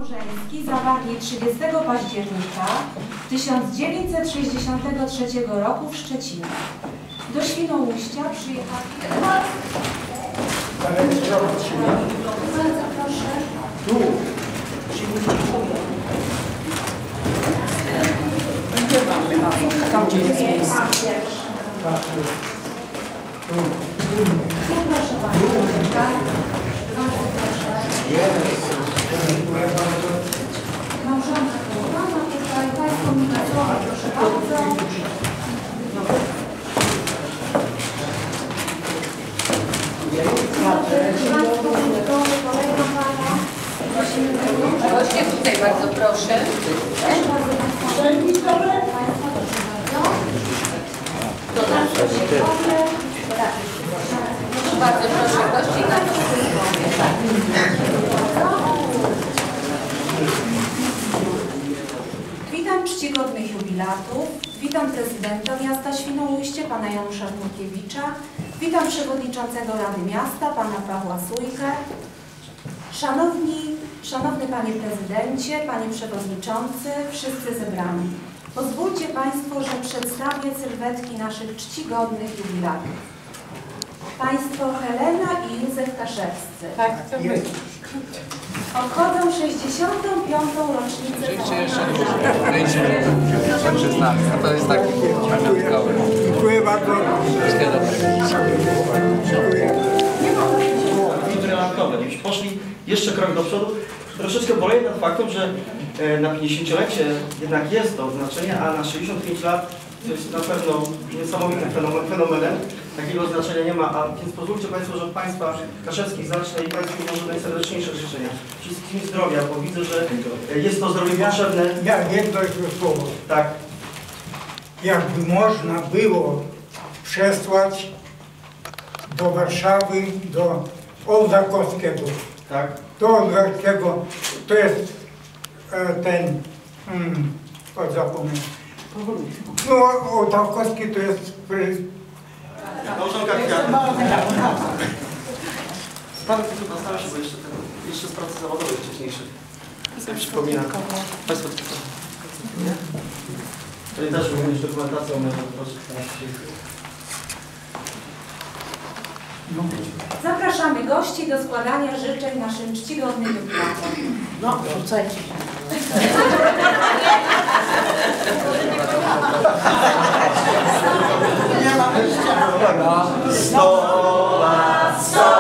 małżeński zawarli 30 października 1963 roku w Szczecinie. Do Świnoujścia przyjechali... Bardzo proszę. Tu. Tam gdzie jest miejsce. Proszę bardzo. Bardzo proszę. Małżonka kochana, tutaj Państwo mi na słowa, proszę bardzo. Właśnie tutaj bardzo proszę. Bardzo proszę gości na to. Witam czcigodnych jubilatów, witam prezydenta miasta Świnoujście, pana Janusza Dmurkiewicza, witam przewodniczącego Rady Miasta, pana Pawła Sujkę. Szanowny panie prezydencie, panie przewodniczący, wszyscy zebrani. Pozwólcie państwo, że przedstawię sylwetki naszych czcigodnych jubilatów. Państwo Helena i Józef Kaszewscy. Tak, to my. Obchodzą 65. rocznicę A to jest taki pamiątkowy. Dziękuję bardzo. Gdybyśmy poszli jeszcze krok do przodu, troszeczkę boleję nad faktem, że na 50-lecie jednak jest to znaczenie, a na 65 lat to jest na pewno niesamowitym fenomenem. Takiego znaczenia nie ma, a więc pozwólcie Państwo, że Państwa Kaszewskich zacznę i Państwu może najserdeczniejsze życzenia. Wszystkim zdrowia, bo widzę, że jest to zdrowie potrzebne. Ja jedno słowo. Tak. Jakby można było przesłać do Warszawy, do Ołdakowskiego. Tak. Do Ołdakowskiego, to jest ten, zapomnę. No, Ołdakowski to jest... Małżonka Kwiatek. Pan tylko nastawił się, bo jeszcze z pracy zawodowej wcześniejszych. Sobie przypominam. Państwo nie? Czyli też również dokumentacją proszę. Zapraszamy gości do składania życzeń naszym czcigodnym jubilatom. No, rzucajcie. Nie ma. 100 lat, 100